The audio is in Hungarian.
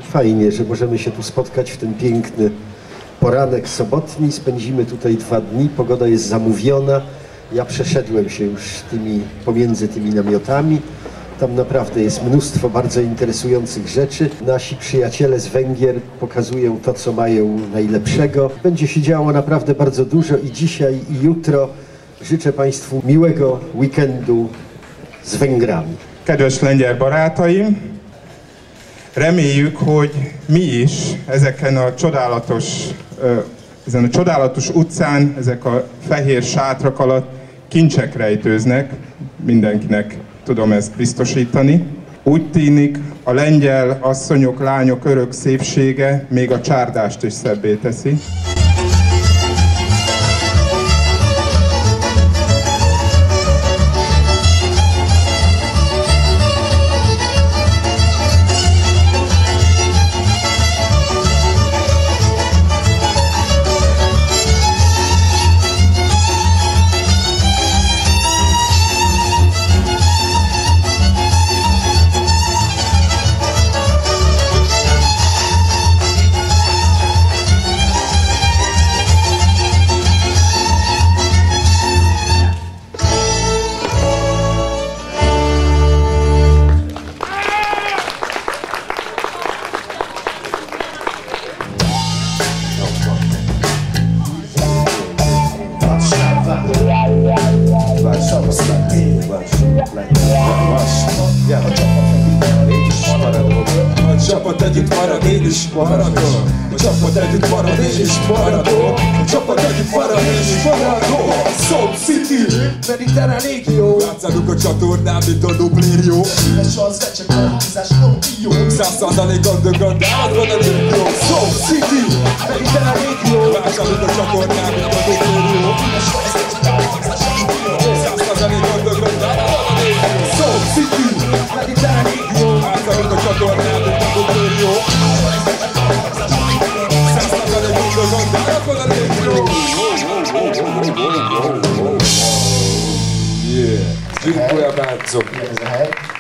Fajnie, że możemy się tu spotkać w ten piękny poranek sobotni. Spędzimy tutaj 2 dni. Pogoda jest zamówiona. Ja przeszedłem się już pomiędzy tymi namiotami. Tam naprawdę jest mnóstwo bardzo interesujących rzeczy. Nasi przyjaciele z Węgier pokazują to, co mają najlepszego. Będzie się działo naprawdę bardzo dużo i dzisiaj, i jutro. Życzę Państwu miłego weekendu z Węgrami. Kedves lengyel barátaim, reméljük, hogy mi is ezen a csodálatos utcán, ezek a fehér sátrak alatt kincsek rejtőznek, mindenkinek tudom ezt biztosítani. Úgy tűnik, a lengyel asszonyok, lányok örök szépsége még a csárdást is szebbé teszi. A csapat együtt marad, én is maradok. A csapat együtt marad, én is maradok. A csapat együtt marad, én is maradok. Soul City, mediterrán légió. Játszálunk a csatornán, mint a Dublérió. És az vecsek a hangzás kompió. 100% underground, állat van a légió. Soul City, mediterrán légió. Játszálunk a csatornán, mint a Dublérió. És az vecsek a hangzás kompió. 100% underground, állat van a légió. Soul City, mediterrán légió. Játszálunk a csatornán, mint a Dublérió. Yeah, dziękuję bardzo.